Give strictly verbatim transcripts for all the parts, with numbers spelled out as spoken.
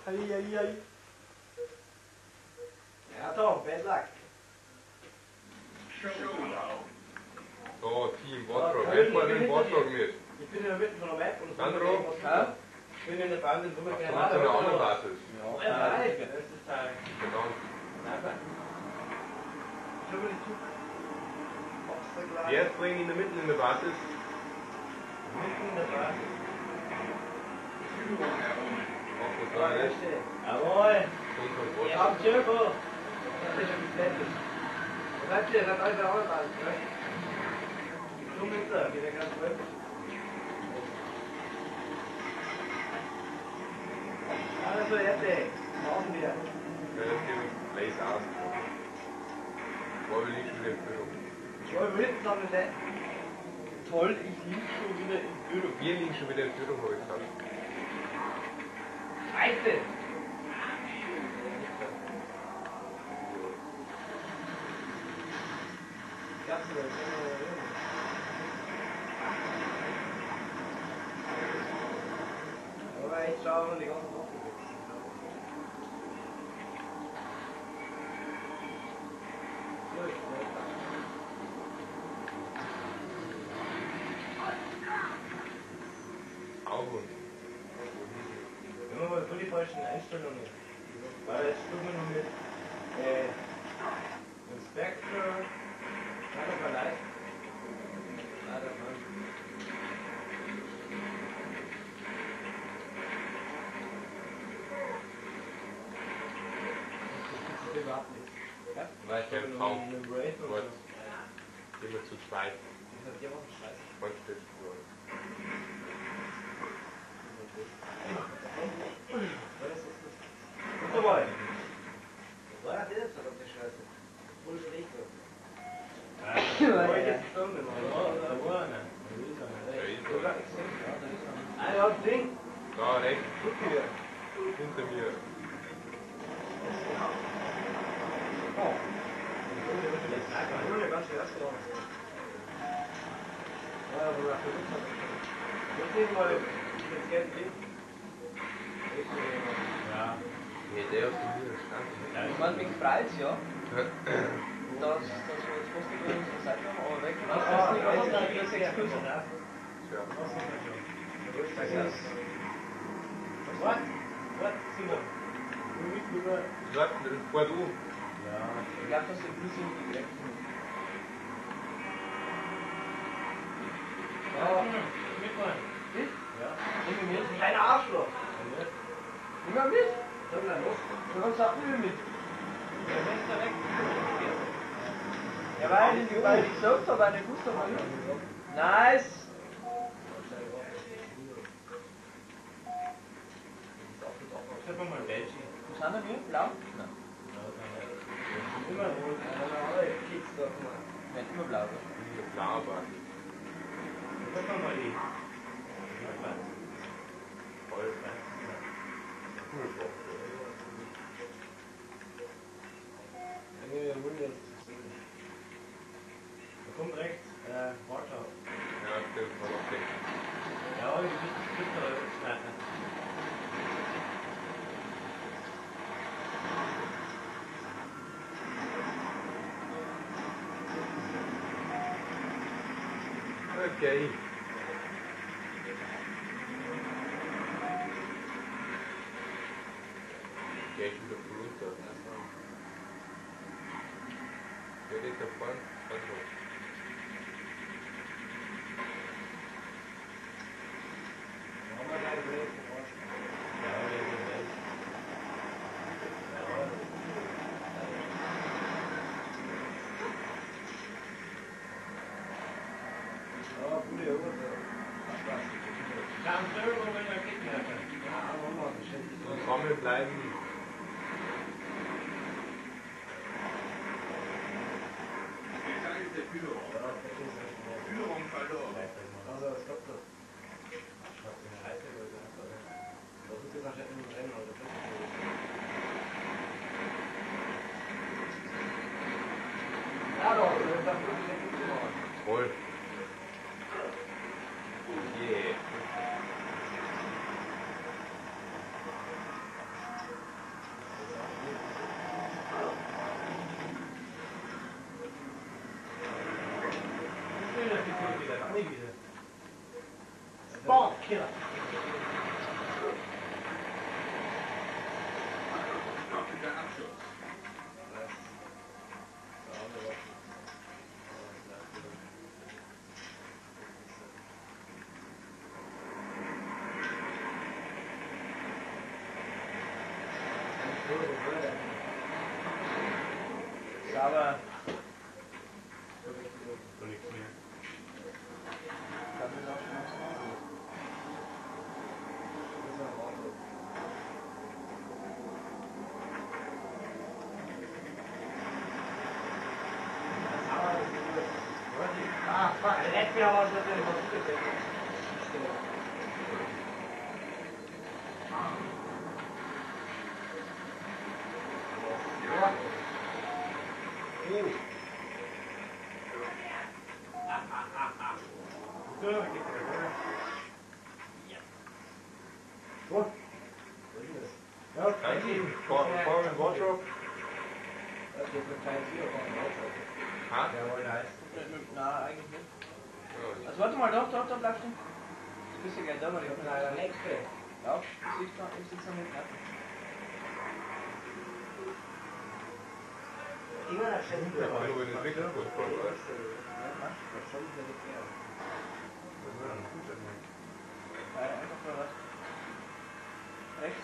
Ei, ei, ei. Ja, Tom, bad luck. So, Team Bottrop. Wer fährt mit dem Bottrop mit? Ich bin in der Mitte von der Map und Sandro? Ja? Ich bin in der Band und so mit Ach, du hast eine andere Basis. Ja, nein, das ist Teil. Genau. Wer ist drin in der Mitte in der Basis? Mitten in der Basis. Auch das war nicht. Jawohl. Und Ihr habt Turbo. Das ist schon gefettet. Was habt ihr? Das hat alles auch alles, ne? So mit da, geht der ganz weg. Also jetzt, ey. Brauchen wir. Ja, das geht Blaze aus. Wo will ich schon wieder in Führung? Zwei Minuten haben wir nicht. Toll, ich liege schon wieder in Führung. Wir liegen schon wieder in Führung, habe ich gesagt. Scheiße! Aber ich schaue mal die ganze Woche. Augen. Wir haben aber voll die falschen Einstellungen. Weil jetzt tut man noch mit äh, Inspector, kann aber leicht. Leider nicht. Das ist überhaupt nicht. Ja? Nein, ich kenne kaum. Mit dem Raid und Gut. so. Immer zu zweit. Das hat ja auch einen Scheiß. Voll steht vor. Guck doch mal. Was war das jetzt, verdammte Scheiße? Voll schlecht. Ja, ja. Jetzt gestorben, da war einer. Ah, ja, Ding. Da, rechts. Guck hier. Hinter mir. Oh. Ich bin ganz schön ausgelaufen. Ja, wo er verrückt hat. Jetzt sehen wir mal, das Geld liegt. Ja. Nee, der aus dem Bier stand. Ich meine, wegen Preis, ja. Das, das war jetzt fast über unsere Seite haben, aber weg. Ah, ah, Das ist nicht für sechs Küssen. Ja. Was? Was? Simon? Du mit rüber. Sag, vor du. Ja. Ich glaube, dass die Flüsse nicht direkt sind. Ja, mitmachen. Mit? Ja. Nimm mit. Kein Arschloch. Nimm mal mit. Sag mal los. Du kannst auch nicht mit. Der Fenster weg. Ja, weil ich, weil ich gesagt habe, eine Gusto mal. Nice. Sag mal Belgi. Was haben wir? Blau? Nein. Immer rot. Alle Kicks doch mal. Nein, immer blau. Klar, aber. Sag mal die. Voll. Cool. Da kommt rechts, äh, Wartau. Ja, stimmt, voll okay. Ja, ich muss das Twitter schneiden. Okay. Geh ich wieder runter. Wer geht da vorne? Also. Machen wir gleich Welt. Ja, wir sind Welt. Ja, gute Jungs. Kam Servo, wenn er kicken hat. Ja, aber mal beschäftigt. Zusammen bleiben. Führung verloren. Also, was kommt das? Was für eine Reise, Leute. Das ist jetzt wahrscheinlich ein Rennen, oder? Ja, doch, das ist doch wirklich ein guter Mann. Voll. Yeah. Killer. Doppelter Abschuss. Was? So, andere Waffen. Aber So nichts mehr. das ist auch schon mal so. Ah, fuck, der hätte mir aber was mit dem Computer. Eingeben. Foreign Wardrobe. Das gibt ein kleines Video von dem Ha? Jawohl, nice. Na, eigentlich nicht. Ja, Also warte mal, doch, doch, doch, bleibst du. Du bist ja gleich da, weil ich hab Na, der nächste. Ja, ich sitze da, ich sitze da nicht. Immer nach Schätzen. wenn du in den Entwicklungskurs kommst, weißt du. Das soll ich mir nicht mehr. Das wäre dann gut, wenn man. Ja, einfach mal was. Rechts.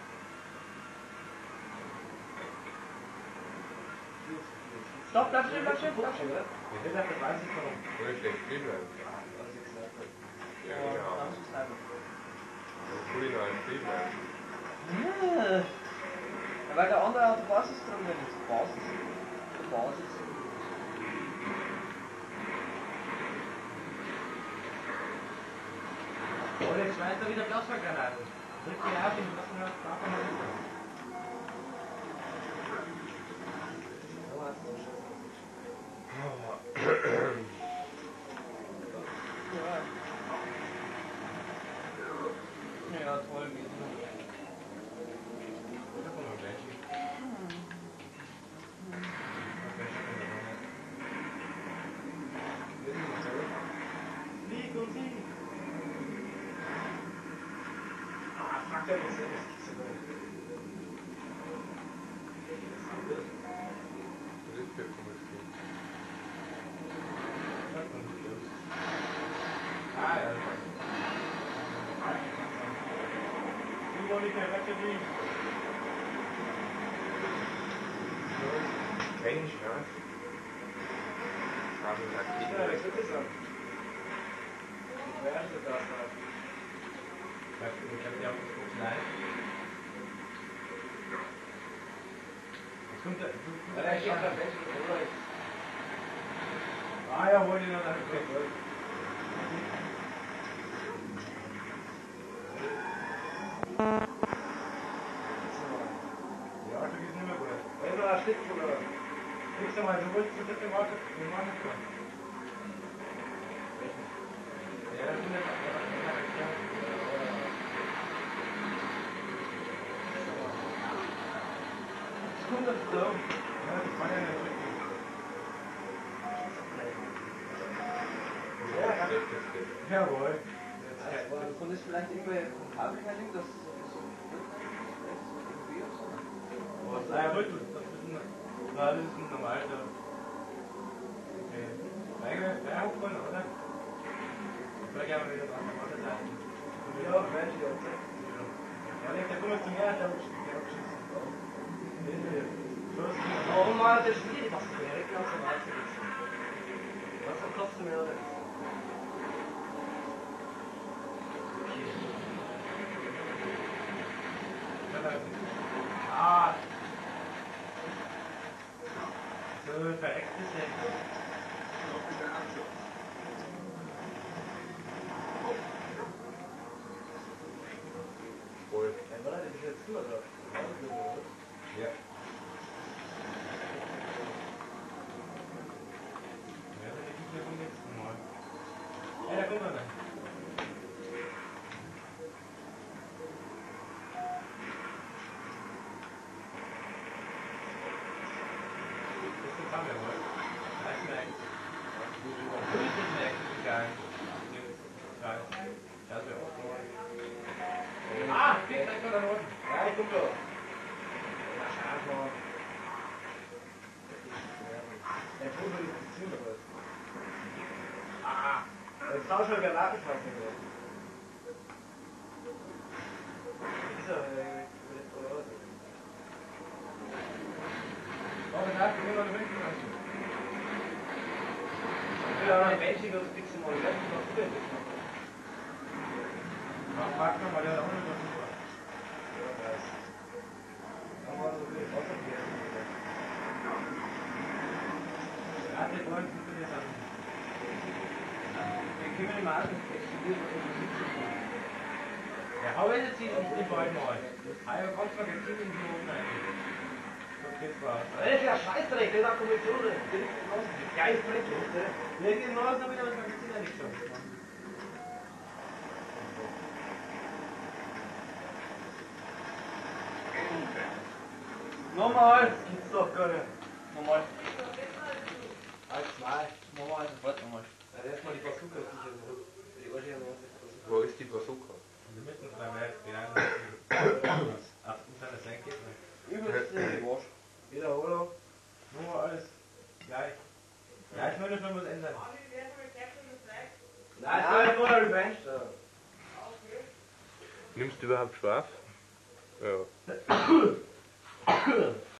Stopp, bleib stehen, bleib stehen, bleib stehen. Ich will dafür weiß ich warum. Oder schlecht stehen bleiben. Was ich gesagt habe. Ja, Ja, genau. da musst du snipen. Kulinarisch stehen bleiben. Ja. Ja, weil der andere hat die Basis drin, wenn es Basis. Die Basis. Oh, jetzt schmeißt er wieder Plasmagranaten. Drück die ab und lass ihn auf Plasma. Ja. Ja, toll, wie Flieg und sieg! Ah, fuck, der muss ja nicht so gut. Das ist Pip vom Spiel. Ah, ja. Du wolltest ja weg liegen. Mensch, ja. Schade, Ja, Raketen. das wird es dann. Ich werde das mal. Ich hab ja auch das Nein. Kommt der. Ja, der geht da weg. Ah, ja, wollte ich noch nicht weg. Ja, du gehst nicht mehr gut. Wenn du da stehst, oder? Guckst du mal, du willst du bitte warten? Wir machen das mal. Ja, das sind jetzt. hundert so. Ja, das war ja nicht richtig. Ja, jawohl. Und ist vielleicht irgendwie vom Kabelkabel, das so irgendwie oder so? Ah, ja, gut, das ist ein, das ist ein normaler. Okay. Wäre hochkommen, oder? Oder gehen wir wieder dran, der andere Seite. Ja, wenn ich jetzt. Ja, der kommt zu mir, der abschießt. Warum war das schwierig? Was ist der ganz normal zu wissen? Was kostet mir das? Ah! So, verreckt ist er. Doppelter Abschuss. Wohl. Ja, war das jetzt zu, oder? Ja. Ja, der gibt mir vom nächsten Mal. Ja, da kommt er dann. Das ist total jawohl. Da ist mir eigentlich. Du bist nicht mehr gegangen. Ja, das wäre auch. Mach fix, dann kann er unten. Ja, ich guck doch. Ja, schau mal. Der Tod will das Ziel oder was? Ah! Jetzt schau schon wieder nach, ich weiß nicht mehr. Ist er, äh, jetzt oder was? Oh, dann hast du immer noch hinten an. Ja, ein Menschen wird fix im Moment noch gut. Mach Marc nochmal, der hat auch noch was super. Ja, weiß. Aber so viel Wasser hier. Ja, die wollen sich für die Sachen. Wir können nicht mal an, explodiert was im Musik. Ja, hau jetzt die die beiden mal. Halber kommt zwar jetzt in die Hosen rein. So geht's raus. Das ist ja Scheißdreck, das ist Akkumulation. Geil, Dreck, oder? Ja, genau so wieder was Magazin nicht schon. Nochmal! Das gibt's doch gar nicht. Nochmal. Eins, zwei. Nochmal, sofort nochmal. Ja, das ist mal die Bazooka sicher. Die Orsche haben wir. Wo ist die Bazooka? In der Mitte von der Welt. Wie lange ist die? Ach, muss eine Senke. Übelst in die Wasch. Wieder, oder? Nur alles gleich. Ja, ich will schon was ändern. Nein, es war ja nur eine Revenge. da. Nimmst du überhaupt Spaß? Ja.